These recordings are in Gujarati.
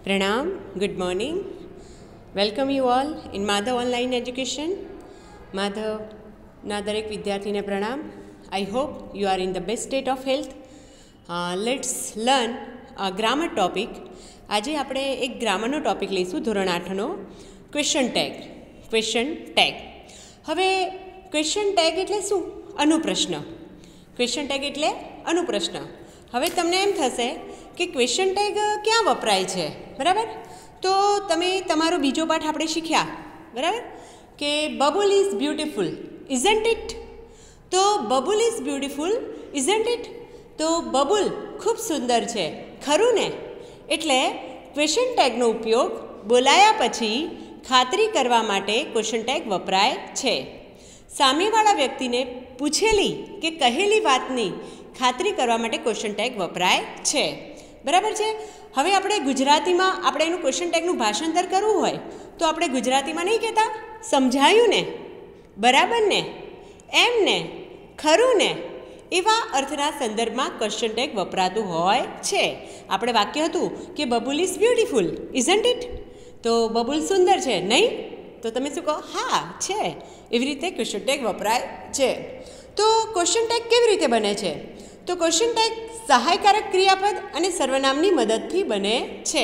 Pranam, good morning. Welcome you all in Madhav Online Education. Madhav ના દરેક વિદ્યાર્થીને પ્રણામ. I hope you are in the best state of health. Let's learn a grammar topic. આજે આપણે એક ગ્રામરનો ટોપિક લઈશું ધોરણ 8નો ક્વેશ્ચન ટેગ. Question tag. હવે ક્વેશ્ચન ટેગ એટલે શું? અનુપ્રશ્ન. ક્વેશ્ચન ટેગ એટલે અનુપ્રશ્ન. હવે તમને એમ થશે કે ક્વેશ્ચન ટેગ ક્યાં વપરાય છે, બરાબર? તો તમે તમારો બીજો પાઠ આપણે શીખ્યા, બરાબર, કે Babul is beautiful, isn't it? તો Babul is beautiful, isn't it? તો બબુલ ખૂબ સુંદર છે, ખરું ને? એટલે ક્વેશ્ચન ટેગનો ઉપયોગ બોલાયા પછી ખાતરી કરવા માટે ક્વેશ્ચન ટેગ વપરાય છે. સામેવાળા વ્યક્તિને પૂછેલી કે કહેલી વાતની ખાતરી કરવા માટે ક્વેશ્ચન ટેગ વપરાય છે, બરાબર છે? હવે આપણે ગુજરાતીમાં આપણે એનું ક્વેશ્ચન ટેગનું ભાષાંતર કરવું હોય તો આપણે ગુજરાતીમાં નહીં કહેતા સમજાયું ને, બરાબર ને, એમ ને, ખરું ને, એવા અર્થના સંદર્ભમાં ક્વેશ્ચન ટેગ વપરાતું હોય છે. આપણે વાક્ય હતું કે Babul is beautiful, isn't it? તો બબુલ સુંદર છે, નહીં? તો તમે શું કહો? હા, છે. એવી રીતે ક્વેશ્ચન ટેગ વપરાય છે. તો ક્વેશ્ચન ટેગ કેવી રીતે બને છે? તો ક્વેશ્ચન ટેગ સહાયકારક ક્રિયાપદ અને સર્વનામની મદદથી બને છે.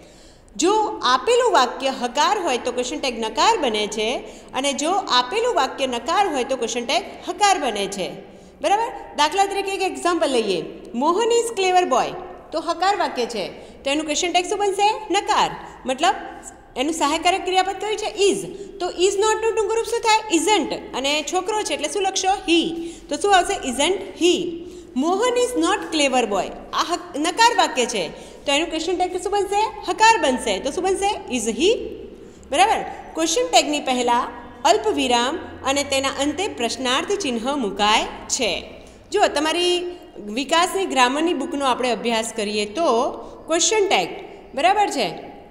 જો આપેલું વાક્ય હકાર હોય તો ક્વેશ્ચન ટેગ નકાર બને છે, અને જો આપેલું વાક્ય નકાર હોય તો ક્વેશ્ચન ટેગ હકાર બને છે, બરાબર? દાખલા તરીકે એક એક્ઝામ્પલ લઈએ. મોહન ઇઝ ક્લેવર બોય, તો હકાર વાક્ય છે, તો એનું ક્વેશ્ચન ટેગ શું બનશે? નકાર. મતલબ એનું સહાયકારક ક્રિયાપદ કયું છે? ઇઝ. તો ઇઝ નોટનું ટૂંકું રૂપ શું થાય? ઇઝન્ટ. અને છોકરો છે એટલે શું લખશો? હી. તો શું આવશે? Isn't he. Mohan is not clever boy, આ નકાર વાક્ય છે, તો એનું ક્વેશ્ચન ટેગ શું બનશે? હકાર બનશે. તો શું બનશે? ઇઝ હી, બરાબર? ક્વેશ્ચન ટેગની પહેલાં અલ્પ વિરામ અને તેના અંતે પ્રશ્નાર્થ ચિહ્ન મુકાય છે. જો તમારી વિકાસની ગ્રામરની બુકનો આપણે અભ્યાસ કરીએ તો ક્વેશ્ચન ટેગ, બરાબર છે,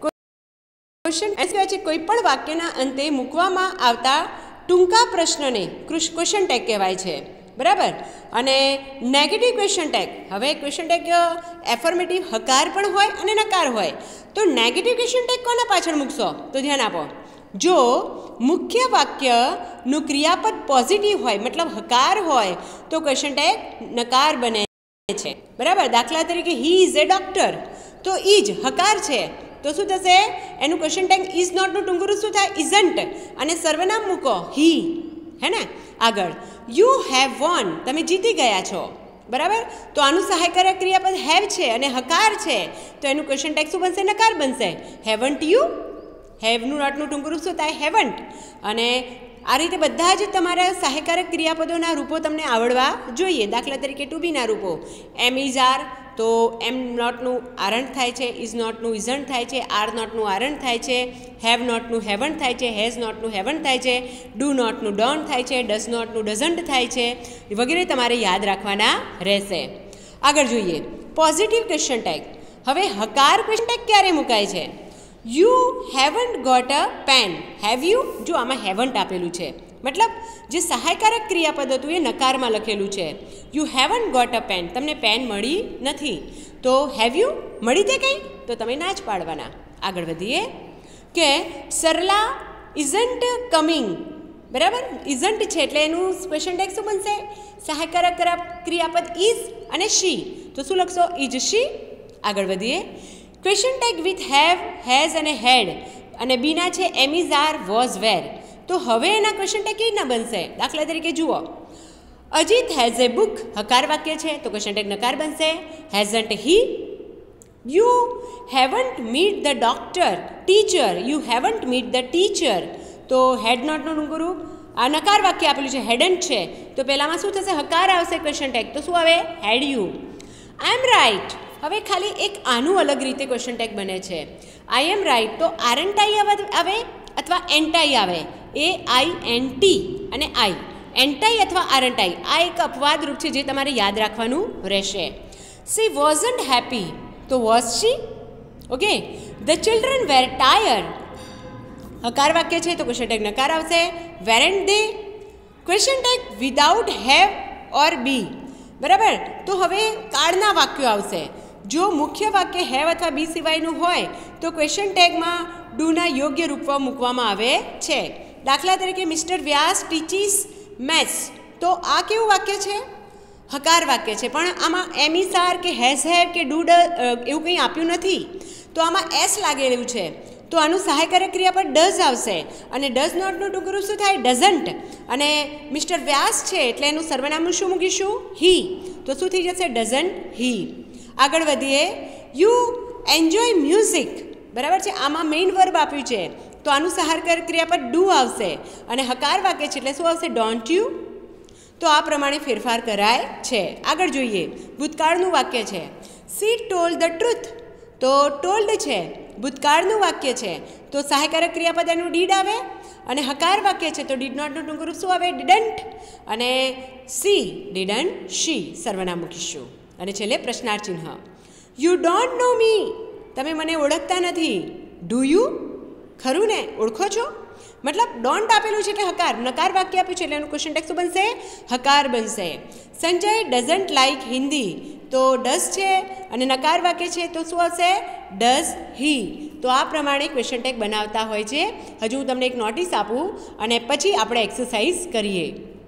ક્વેશ્ચન કહેવાય છે કોઈ પણ વાક્યના અંતે મૂકવામાં આવતા ટૂંકા પ્રશ્નને ક્વેશ્ચન ટેગ કહેવાય છે, બરાબર? અને નેગેટિવ ક્વેશ્ચન ટેગ, હવે ક્વેશ્ચન ટેગ એફર્મેટિવ હકાર પણ હોય અને નકાર હોય, તો નેગેટિવ ક્વેશ્ચન ટેગ કોના પાછળ મૂકશો? તો ધ્યાન આપો. જો મુખ્ય વાક્યનું ક્રિયાપદ પોઝિટિવ હોય, મતલબ હકાર હોય, તો ક્વેશ્ચન ટેગ નકાર બને છે, બરાબર? દાખલા તરીકે હી ઇઝ એ ડૉક્ટર, તો ઇજ હકાર છે, તો શું થશે? એનું ક્વેશ્ચન ટેગ ઇઝ નોટનું ટૂંકું રૂપ શું થાય? ઇઝન્ટ. અને સર્વનામ મૂકો હી, હે ને? આગળ યુ હેવ વોન, તમે જીતી ગયા છો, બરાબર? તો આનું સહાયકારક ક્રિયાપદ હેવ છે અને હકાર છે, તો એનું ક્વેશ્ચન ટેગ શું બનશે? નકાર બનશે. Haven't you? હેવનું નોટનું ટૂંકું રૂપ શું થાય? હેવન્ટ. અને આ રીતે બધા જ તમારા સહાયકારક ક્રિયાપદોના રૂપો તમને આવડવા જોઈએ. દાખલા તરીકે ટુ બીના રૂપો એમ ઇઝ આર, તો એમ નોટનું આરંટ થાય છે, ઇઝ નોટનું ઇઝન્ટ થાય છે, આર નોટનું આરંટ થાય છે, હેવ નોટનું હેવન્ટ થાય છે, હેઝ નોટનું હેવન્ટ થાય છે, ડુ નોટનું ડોન્ટ થાય છે, ડઝ નોટનું ડઝન્ટ થાય છે, વગેરે તમારે યાદ રાખવાના રહેશે. આગળ જોઈએ પોઝિટિવ ક્વેશ્ચન ટેગ. હવે હકાર ક્વેશ્ચન ટેગ ક્યારે મુકાય છે? You haven't got a pen, have you? જો આમાં હેવન્ટ આપેલું છે, મતલબ જે સહાયકારક ક્રિયાપદ હતું એ નકારમાં લખેલું છે. You haven't got a pen, તમને પેન મળી નથી, તો હેવ યુ? મળી તે કંઈ? તો તમે ના જ પાડવાના. આગળ વધીએ કે સરલા ઇઝન્ટ કમિંગ, બરાબર? ઇઝન્ટ છે એટલે એનું ક્વેશ્ચન ટેગ શું બનશે? સહાયકારક ક્રિયાપદ ઇઝ અને શી, તો શું લખશો? Is she. આગળ વધીએ question tag with have, has અને હેડ, અને બીના છે am is are, was were, તો હવે એના ક્વેશ્ચન ટેગ કેવી રીતના બનશે? દાખલા તરીકે જુઓ, અજીત હેઝ એ બુક, હકાર વાક્ય છે, તો ક્વેશ્ચન ટેગ નકાર બનશે. Hasn't he? You haven't meet the doctor, teacher, you haven't meet the teacher, તો હેડ નોટનું ટૂંકું રૂપ આ નકાર વાક્ય આપેલું છે, હેડન્ટ છે, તો પહેલાંમાં શું થશે? હકાર આવશે ક્વેશ્ચન ટેગ, તો શું આવે? Had you. I am right. હવે ખાલી એક આનું અલગ રીતે ક્વેશ્ચન ટેગ બને છે. આઈ એમ રાઇટ, તો આરંટાઈ આવે અથવા એન્ટાઈ આવે, AINT અને આઈ, એન્ટાઈ અથવા આરંટાઈ, આ એક અપવાદ રૂપ છે જે તમારે યાદ રાખવાનું રહેશે. સી વોઝન્ટ હેપી, તો was she? Okay. The children were tired, હકાર વાક્ય છે, તો ક્વેશ્ચન ટેગ નકાર આવશે. Weren't they? Question tag without have or be, બરાબર? તો હવે કાળના વાક્યો આવશે. જો મુખ્ય વાક્ય હેવ અથવા બી સિવાયનું હોય તો ક્વેશ્ચન ટેગમાં ડુના યોગ્ય રૂપમાં મૂકવામાં આવે છે. દાખલા તરીકે મિસ્ટર વ્યાસ ટીચીસ મેથ્સ, તો આ કેવું વાક્ય છે? હકાર વાક્ય છે, પણ આમાં એમિસાર કે હેઝ હેવ કે ડુ એવું કંઈ આપ્યું નથી, તો આમાં એસ લાગેલું છે. તો આનું સહાયકારક ક્રિયાપદ ડઝ આવશે અને ડઝ નોટનું ટૂંકું રૂપ શું થાય? ડઝન્ટ. અને મિસ્ટર વ્યાસ છે એટલે એનું સર્વનામનું શું મૂકીશું? હી. તો શું થઈ જશે? ડઝન્ટ હી. આગળ વધીએ. યુ એન્જોય મ્યુઝિક, બરાબર છે, આમાં મેઇન વર્બ આપ્યું છે, તો આનું સહાયકારક ક્રિયાપદ ડુ આવશે અને હકાર વાક્ય છે એટલે શું આવશે? Don't you. તો આ પ્રમાણે ફેરફાર કરાય છે. આગળ જોઈએ. ભૂતકાળનું વાક્ય છે. સી ટોલ્ડ ધ ટ્રુથ, તો ટોલ્ડ છે, ભૂતકાળનું વાક્ય છે, તો સહાયકારક ક્રિયાપદ એનું ડીડ આવે અને હકાર વાક્ય છે તો ડીડ નોટનું ટૂંકું રૂપ શું આવે? ડીડન્ટ. અને સી ડીડન્ટ શી સર્વનામ મૂકીશું. અને છેલ્લે પ્રશ્નાર્થ ચિહ્ન. યુ ડોન્ટ નો મી, તમે મને ઓળખતા નથી. ડુ યુ, ખરું ને? ઓળખો છો? મતલબ ડોન્ટ આપેલું છે એટલે હકાર, નકાર વાક્ય આપ્યું છે એટલે એનું ક્વેશ્ચન ટેગ શું બનશે? હકાર બનશે. સંજય ડઝન્ટ લાઇક હિન્દી, તો ડઝ છે અને નકાર વાક્ય છે તો શું આવશે? Does he. તો આ પ્રમાણે ક્વેશ્ચન ટેગ બનાવતા હોય છે. હજુ હું તમને એક નોટિસ આપું અને પછી આપણે એક્સરસાઇઝ કરીએ.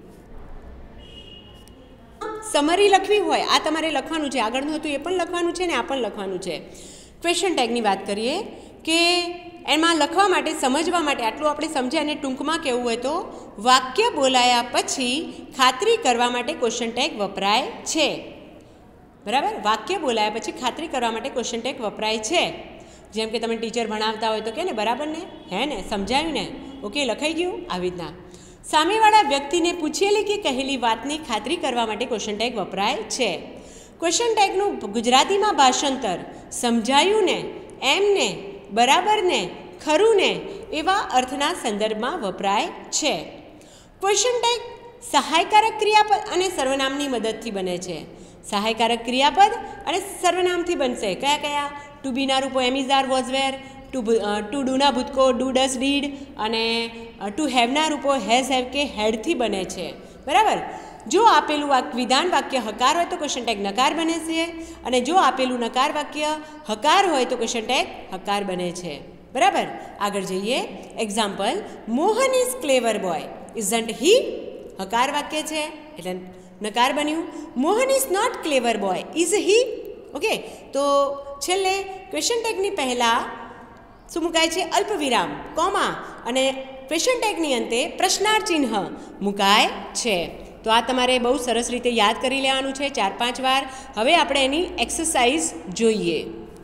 સમરી લખવી હોય, આ તમારે લખવાનું છે, આગળનું હતું એ પણ લખવાનું છે ને આ પણ લખવાનું છે. ક્વેશ્ચન ટેગની વાત કરીએ કે એમાં લખવા માટે, સમજવા માટે આટલું આપણે સમજ્યા અને ટૂંકમાં કહેવું હોય તો વાક્ય બોલાયા પછી ખાતરી કરવા માટે ક્વેશ્ચન ટેગ વપરાય છે. બરાબર? વાક્ય બોલાયા પછી ખાતરી કરવા માટે ક્વેશ્ચન ટેગ વપરાય છે. જેમ કે તમે ટીચર ભણાવતા હોય તો કે ને બરાબર ને, હે ને, સમજાવ્યું ને, ઓકે, લખાઈ ગયું, આવી રીતના. સામેવાળા વ્યક્તિને પૂછેલી કે કહેલી વાતની ખાતરી કરવા માટે ક્વેશ્ચન ટેગ વપરાય છે. ક્વેશ્ચન ટેગનું ગુજરાતીમાં ભાષાંતર સમજાયું ને, એમ ને, બરાબર ને, ખરું ને એવા અર્થના સંદર્ભમાં વપરાય છે. ક્વેશ્ચન ટેગ સહાયકારક ક્રિયાપદ અને સર્વનામની મદદથી બને છે. સહાયકારક ક્રિયાપદ અને સર્વનામથી બનશે. કયા કયા? ટુ બીના રૂપો એમિઝાર, વોઝ વેર, ટુ ડુના ભૂતકો ડુ, ડઝ, ડીડ, અને ટુ હેવના રૂપો હેઝ, હેવ કે હેડથી બને છે. બરાબર? જો આપેલું વિધાન વાક્ય હકાર હોય તો ક્વેશ્ચન ટેગ નકાર બને છે અને જો આપેલું નકાર વાક્ય હકાર હોય તો ક્વેશ્ચન ટેગ હકાર બને છે. બરાબર? આગળ જઈએ. Example. Mohan is clever boy, isn't he? હકાર વાક્ય છે એટલે નકાર બન્યું. Mohan is not clever boy, is he? Okay, તો છેલ્લે ક્વેશ્ચન ટેગની પહેલાં શું મુકાય છે? અલ્પ વિરામ, કોમા, અને ક્વેશ્ચન ટેગની અંતે પ્રશ્નાર્થ ચિહ્ન મુકાય છે. તો આ તમારે બહુ સરસ રીતે યાદ કરી લેવાનું છે 4-5 વાર. હવે આપણે એની એક્સરસાઇઝ જોઈએ.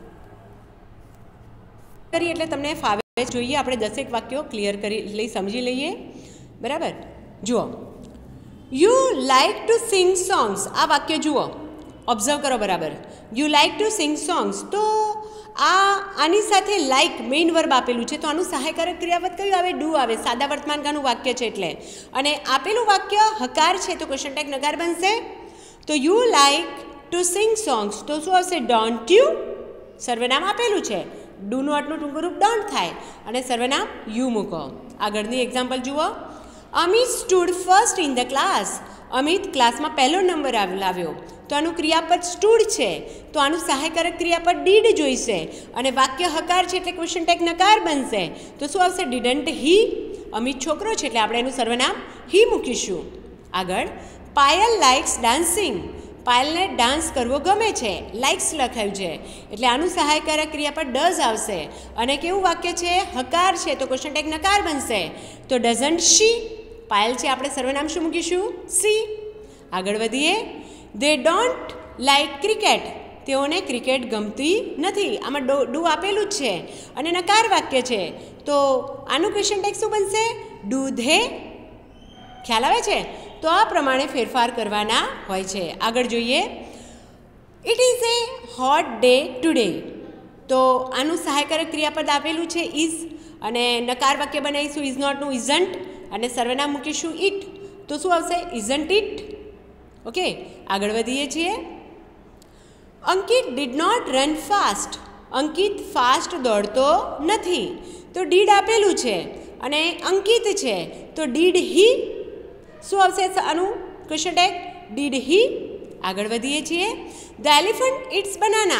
એટલે તમને ફાવે જોઈએ. આપણે 10 વાક્યો ક્લિયર કરી સમજી લઈએ. બરાબર? જુઓ. You like to sing songs, આ વાક્ય જુઓ, ઓબ્ઝર્વ કરો. બરાબર? You like to sing songs, તો આની સાથે લાઇક મેઇન વર્બ આપેલું છે તો આનું સહાયકારક ક્રિયાપદ કયું આવે? ડુ આવે. સાદા વર્તમાનકાળનું વાક્ય છે એટલે. અને આપેલું વાક્ય હકાર છે તો ક્વેશ્ચન ટેગ નકાર બનશે. તો you like to sing songs, તો શું આવશે? Don't you. સર્વનામ આપેલું છે, ડુનું આટલું ટૂંકું રૂપ ડોન્ટ થાય અને સર્વનામ યુ મૂકો. આગળની એક્ઝામ્પલ જુઓ. Amit stood first in the class, Amit ક્લાસમાં પહેલો નંબર લાવ્યો, તો આનું ક્રિયાપદ સ્ટૂડ છે તો આનું સહાયકારક ક્રિયાપદ ડીડ જોઈશે અને વાક્ય હકાર છે એટલે ક્વેશ્ચન ટેગ નકાર બનશે. તો શું આવશે? ડીડન્ટ હી. અમિત છોકરો છે એટલે આપણે એનું સર્વનામ હી મૂકીશું. આગળ. પાયલ લાઇક્સ ડાન્સિંગ, પાયલને ડાન્સ કરવો ગમે છે, લાઇક્સ લખાયું છે એટલે આનું સહાયકારક ક્રિયાપદ ડઝ આવશે અને કેવું વાક્ય છે? હકાર છે તો ક્વેશ્ચન ટેગ નકાર બનશે. તો ડઝન્ટ શી. પાયલ છે, આપણે સર્વનામ શું મૂકીશું? સી. આગળ વધીએ. દે ડોન્ટ લાઇક ક્રિકેટ, તેઓને ક્રિકેટ ગમતી નથી. આમાં ડુ આપેલું જ છે અને નકાર વાક્ય છે તો આનું ક્વેશ્ચન ટેગ શું બનશે? Do they. ખ્યાલ આવે છે? તો આ પ્રમાણે ફેરફાર કરવાના હોય છે. આગળ જોઈએ. It is a hot day today, તો આનું સહાયકારક ક્રિયાપદ આપેલું છે ઇઝ અને નકાર વાક્ય બનાવીશું ઇઝ નોટનું ઇઝન્ટ અને સર્વનામ મૂકીશું ઇટ. તો શું આવશે? Isn't it. ઓકે, આગળ વધીએ છીએ. Ankit did not run fast, Ankit fast દોડતો નથી, તો ડીડ આપેલું છે અને અંકિત છે તો ડીડ હી. શું આવશે આનું ક્વેશ્ચન ટેગ? Did he. આગળ વધીએ છીએ. ધ એલિફન્ટ ઇટ્સ બનાના,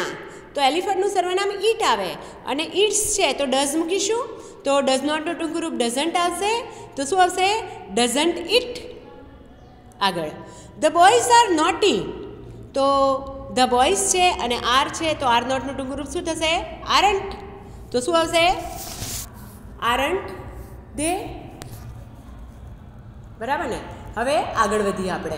તો એલિફન્ટનું સર્વનામ ઈટ આવે અને ઈટ્સ છે તો ડઝ મૂકીશું, તો ડઝ નોટનું ટૂંકું રૂપ ડઝન્ટ આવશે, તો શું આવશે? Doesn't it. આગળ ધ બોયઝ આર નોટી, તો ધ બોયઝ છે અને આર છે તો આર નોટનું ટૂંકું રૂપ શું થશે? આરન્ટ. તો શું આવશે? Aren't they. બરાબર ને? હવે આગળ વધીએ આપણે.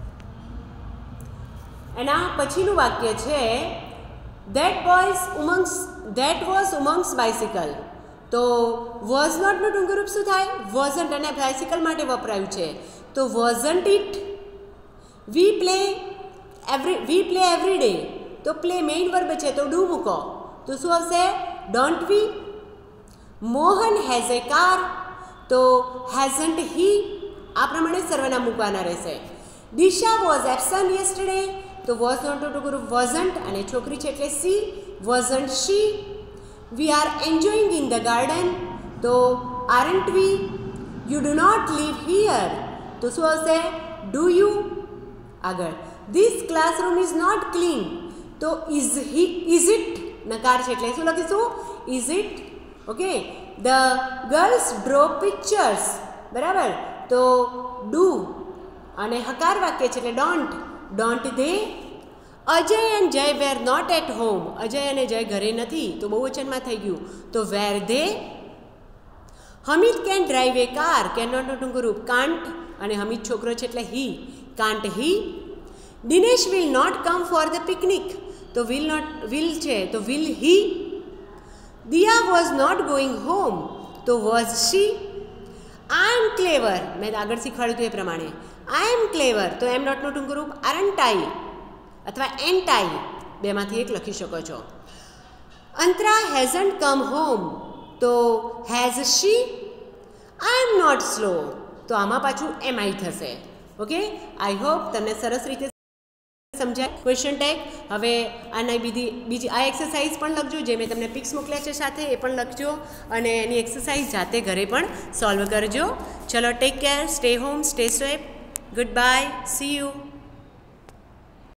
એના પછીનું વાક્ય છે ધેટ વોઝ ઉમંગ્સ બાઇસિકલ. તો વોઝ નોટનું ટૂંકું રૂપ શું થાય? વોઝન્ટ, અને બાઇસિકલ માટે વપરાયું છે તો wasn't it. We play every day, તો પ્લે મેઇન વર્બ છે તો ડુ મૂકો, તો શું આવશે? Don't we. Mohan has a car, તો હેઝન્ટ હી. આ પ્રમાણે સર્વનામ મૂકવાના રહેશે. દિશા વોઝ એબસન્ટ યસ્ટરડે, તો વોઝ નોટનું ટૂંકું રૂપ વોઝન્ટ, અને છોકરી છે એટલે she, wasn't she. We are enjoying in the garden, તો aren't we. You do not live here, તો શું આવશે? Do you. આગળ this classroom is not clean, તો ઇઝ ઇટ નકાર છે એટલે શું લખીશું? Is it. Okay. The girls draw pictures, બરાબર, તો ડુ, અને હકાર વાક્ય છે એટલે don't they. Ajay and Jay were not at home, Ajay અને જય ઘરે નથી તો બહુવચનમાં થઈ ગયું તો were they. Hamid can drive a car, can નોટનું ટૂંકું રૂપ કાન્ટ, અને હમીદ છોકરો છે એટલે he, can't he. Dinesh will not come for the picnic, તો વિલ છે તો will he. Diya was not going home, તો was she. I am clever, મેં આગળ શીખવાડ્યું હતું એ પ્રમાણે. આઈ એમ ક્લેવર, તો એમ નોટનું ટૂંકું રૂપ આરન્ટ આઈ અથવા એન્ટ આઈ, બેમાંથી એક લખી શકો છો. અંતરા હેઝન્ટ કમ હોમ, તો has she. I am not slow, તો આમાં પાછું એમ આઈ થશે. ઓકે. આઈ હોપ તમને સરસ રીતે સમજાય. Question tag. હવે આના બીજી આ એક્સરસાઇઝ પણ લખજો, જે મેં તમને પિક્સ મોકલ્યા છે સાથે એ પણ લખજો, અને એની એક્સરસાઇઝ જાતે ઘરે પણ સોલ્વ કરજો. ચલો, take care, stay home, stay safe, goodbye, see you.